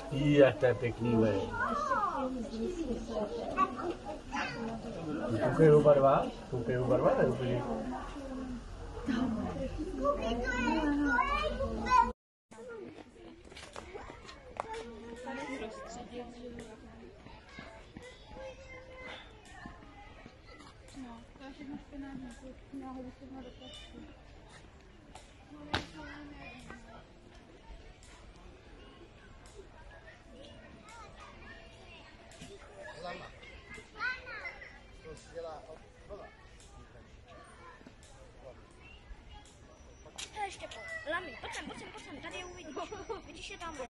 Je, to je pěkný, vej. Koukej oba dva? Koukej oba dva, to je úplně... Ještě po. Lami, pojď sem, tady je uvidíš. Vidíš je tam.